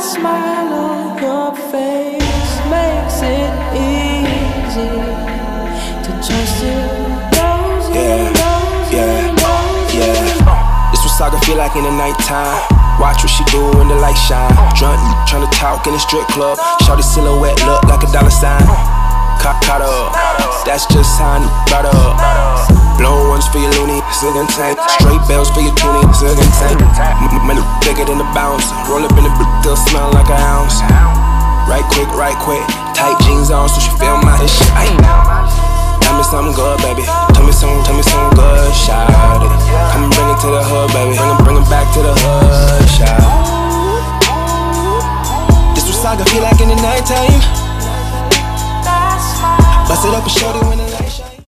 smile on your face makes it easy to trust you. This what Saga feel like in the nighttime. Watch what she do when the light shine. Drunk, tryna talk in the strip club. Shorty silhouette look like a $sign. Caught up, that's just how I brought up. Blown ones for your loony, silken tank. Straight bells for your toonie, silken tank. Money bigger than the bounce. Roll up in the brick, still smell like an ounce. Right quick, tight jeans on so she feel my shit. Tell me something good, baby.